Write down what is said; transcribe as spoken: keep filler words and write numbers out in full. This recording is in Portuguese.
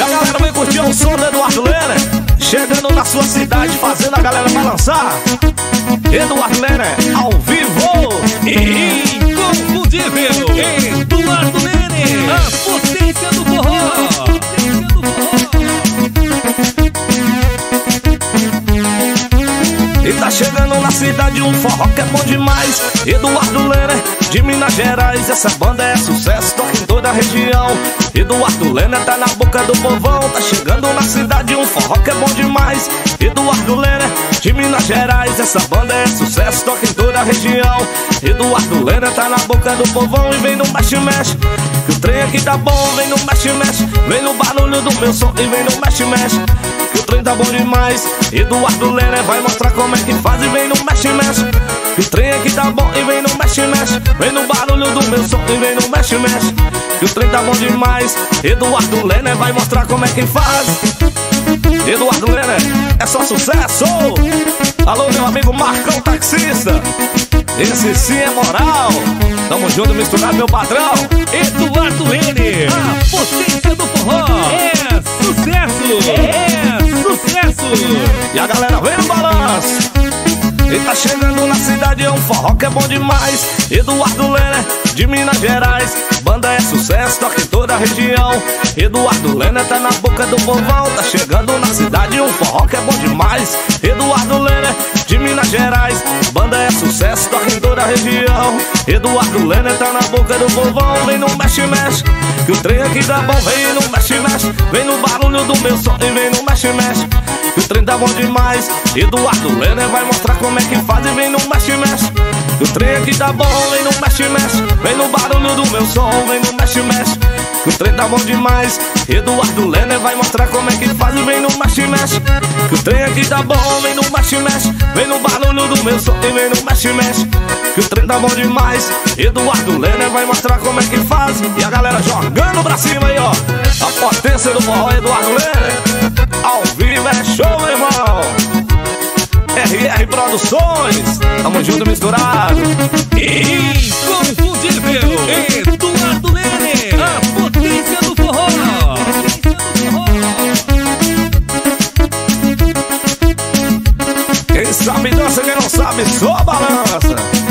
E a galera vem curtir o som do Eduardo Lene, chegando na sua cidade, fazendo a galera balançar. Eduardo Lene, ao vivo e inconfundível. Eduardo Lene, a potência do forró. E tá chegando na cidade um forró que é bom demais. Eduardo Lene, de Minas Gerais. Essa banda é sucesso, toca em toda a região. Eduardo Lene tá na boca do povão. Tá chegando na cidade um forró que é bom demais. Eduardo Lene, de Minas Gerais. Essa banda é sucesso, toca em toda a região. Eduardo Lene tá na boca do povão. E vem no mexe-mexe, que o trem aqui tá bom. Vem no mexe-mexe, vem no barulho do meu som. E vem no mexe-mexe, que o trem tá bom demais. Eduardo Lene vai mostrar como é que faz. E vem no mexe-mexe, que o trem aqui tá bom. E vem no mexe-mexe, vem no barulho do meu som. E vem no mexe-mexe, que o trem tá bom demais. Eduardo Lene vai mostrar como é que faz. Eduardo Lene, é só sucesso. Alô, meu amigo Marcão Taxista, esse sim é moral. Tamo junto, misturado, meu patrão. Eduardo Lene, a potência do forró. É sucesso, é sucesso. E a galera vem no balanço. E tá chegando na cidade, é um forró que é bom demais. Eduardo Lene, de Minas Gerais. Banda é sucesso, toca em toda a região. Eduardo Lene tá na boca do povão. Tá chegando na cidade, um forró que é bom demais. Eduardo Lene, de Minas Gerais. Banda é sucesso, toca em toda a região. Eduardo Lene tá na boca do povão. Vem no mexe-mexe, que o trem aqui tá bom. Vem no mexe-mexe, vem no barulho do meu som. E vem no mexe-mexe, que o trem tá bom demais. Eduardo Lene vai mostrar como é que faz. E vem no mexe-mexe, que o trem aqui tá bom. Vem no mexe-mexe, vem no barulho do meu som. Vem no mexe-mexe, que o trem tá bom demais. Eduardo Lene vai mostrar como é que faz. E vem no mexe-mexe, que o trem aqui tá bom. Vem no mexe-mexe, vem no barulho do meu som. E vem no mexe-mexe, que o trem tá bom demais. Eduardo Lene vai mostrar como é que faz. E a galera jogando pra cima aí, ó. A potência do forró, Eduardo Lene. Ao vivo é show, meu irmão. R R Produções, tamo junto, misturado. Inconfundível. Eduardo Lene, a potência do forró. Quem sabe dança, quem não sabe só balança.